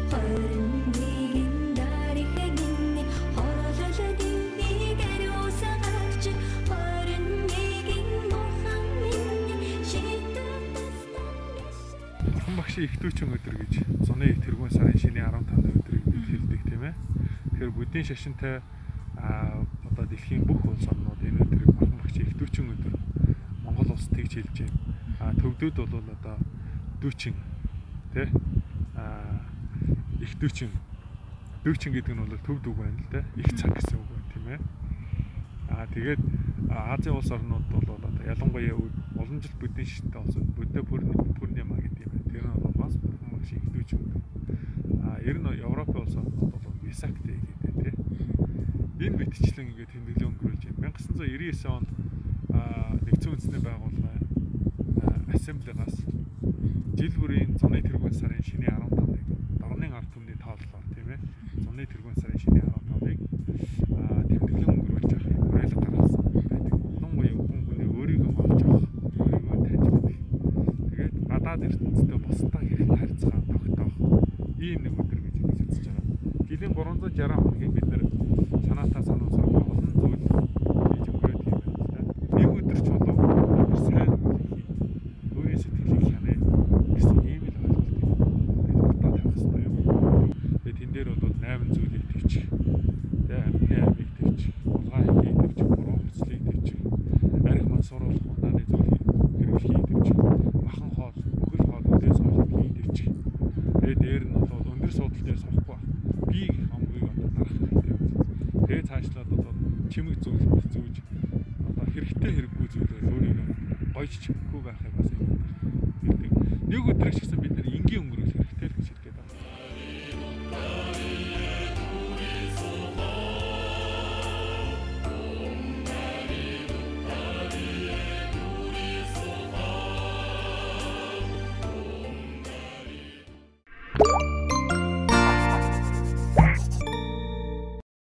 Их дүүчин өдөр гэж зуны тэргуун сарын шинэ 15 өдрийг хэлдэг тийм ээ. Тэгэхээр буддийн шашинтай одоо дэлхийн бүх улс орнууд энэ өдрийг Бурхан Багшийн их дүүчин өдөр Монгол улс тэгж хэлж байна. Төвдүүд бол одоо дүүчин тий их дүүчин гэдэг нь бол төвд үг байна л да. Их цаг гэсэн үг байна тийм ээ. Тэгээд Азийн улс орнууд бол одоо ялангуяа олон жил буддийн шашинтай улсууд Будда Пурнима гэдэг юм байна. Тэр нь бол бас Бурхан Багшийн их дүүчин өдөр. Ер нь Европын улс орнууд бол Весак Дэй гэдэг тийм. Энэ мэтчлэн ингээд тэмдэглэл өнгөрүүлж байна. 1999 онд нэгдсэн үндэсний байгууллага Ассамблегаас жил бүрийн зуны тэргуун сарын шинэ 15-ыг дорны ард түмний тооллоор тийм ээ. Зуны тэргуун сарын шинэ 15-ыг тэмдэглэл өнгөрүүлж авах юм уриалга гаргасан байдаг. Ялангуяа хүний өөрийгөө олж авах, өөрийгөө таньж мэдэх. Тэгээд гадаад ертөнцтэй бусдаа хэрхэн харьцаа тогтоох ийм нэг өдөр гэж үзэж байгаа. Жилийн 360 хоногийг бид нэр санаатаа сануусаар олон зүйл хийж өнгөрөөд юм байна л да. Нэг өдөр ч болов сайн өөрийн сэтгэлийг хянаа гэсэн ийм л ойлголтыг бид уртаа тавих хэрэгтэй юм. Тэгээд тэн дээр бол 8 зүйлийг төвчих. Тэгээд амьтны амийг төвчих, улгаан хийхийг төвчих, буруу хүслийг төвчих, арх ман суруулах унааны зүйлийг хэрэглэхийг төвчих, махан хоол, бүхэл хоол үдээс хоолхийг төвчих. Тэгээд дээр нь бол өндөр суудлын дээр суухгүй байх. Бийг амгийг одоо дарах хэрэгтэй. Тэгээд цаашлаад одоо чимэг зүүж одоо хэрэгтэй хэрэггүй зүйлээр өөрийгөө гойж чимэхгүй байхыг бас хэлдэг. Нэг өдрөөс гэсэн бид нар энгийн өнгөрөх хэрэгтэй.